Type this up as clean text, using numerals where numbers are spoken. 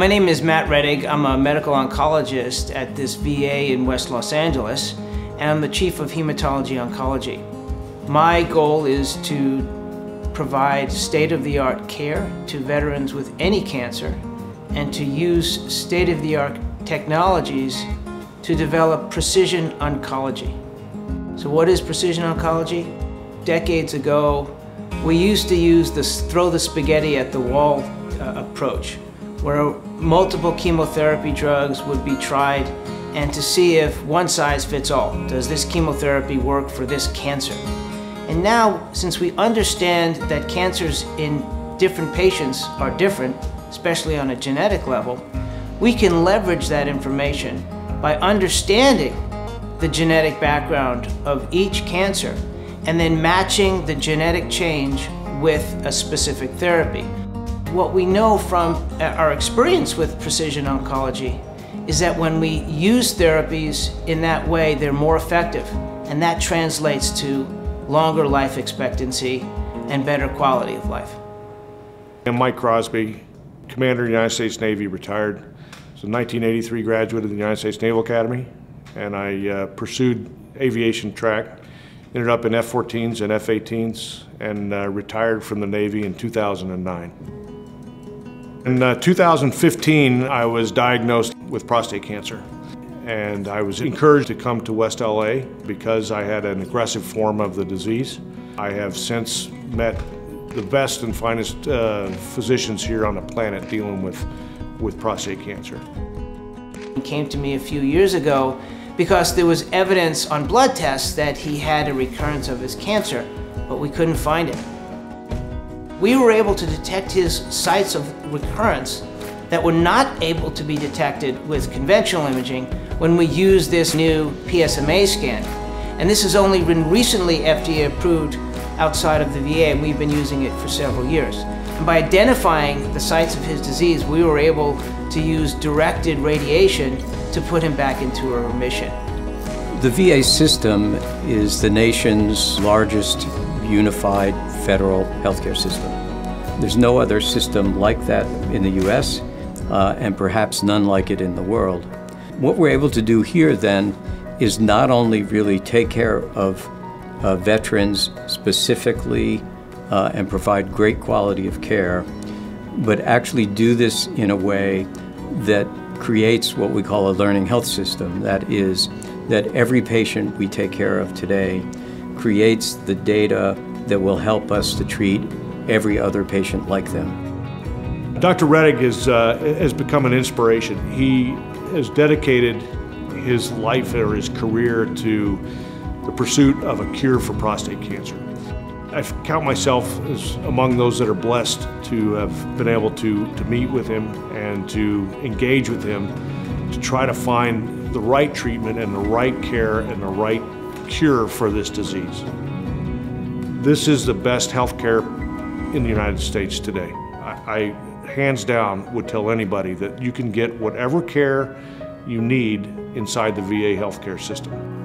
My name is Matt Rettig. I'm a medical oncologist at this VA in West Los Angeles, and I'm the chief of hematology oncology. My goal is to provide state-of-the-art care to veterans with any cancer and to use state-of-the-art technologies to develop precision oncology. So what is precision oncology? Decades ago, we used to use this throw the spaghetti at the wall approach, where multiple chemotherapy drugs would be tried and to see if one size fits all. Does this chemotherapy work for this cancer? And now, since we understand that cancers in different patients are different, especially on a genetic level, we can leverage that information by understanding the genetic background of each cancer and then matching the genetic change with a specific therapy. What we know from our experience with precision oncology is that when we use therapies in that way, they're more effective, and that translates to longer life expectancy and better quality of life. I'm Mike Crosby, Commander of the United States Navy, retired. So 1983 graduate of the United States Naval Academy, and I pursued aviation track. Ended up in F-14s and F-18s, and retired from the Navy in 2009. In 2015, I was diagnosed with prostate cancer, and I was encouraged to come to West LA because I had an aggressive form of the disease. I have since met the best and finest physicians here on the planet dealing with prostate cancer. He came to me a few years ago because there was evidence on blood tests that he had a recurrence of his cancer, but we couldn't find it. We were able to detect his sites of recurrence that were not able to be detected with conventional imaging when we used this new PSMA scan. And this has only been recently FDA approved outside of the VA, and we've been using it for several years. And by identifying the sites of his disease, we were able to use directed radiation to put him back into a remission. The VA system is the nation's largest unified federal healthcare system. There's no other system like that in the US, and perhaps none like it in the world. What we're able to do here then is not only really take care of veterans specifically and provide great quality of care, but actually do this in a way that creates what we call a learning health system. That is, that every patient we take care of today creates the data that will help us to treat every other patient like them. Dr. Rettig has become an inspiration. He has dedicated his life or his career to the pursuit of a cure for prostate cancer. I count myself as among those that are blessed to have been able to meet with him and to engage with him to try to find the right treatment and the right care and the right cure for this disease. This is the best health care in the United States today. I hands down would tell anybody that you can get whatever care you need inside the VA healthcare system.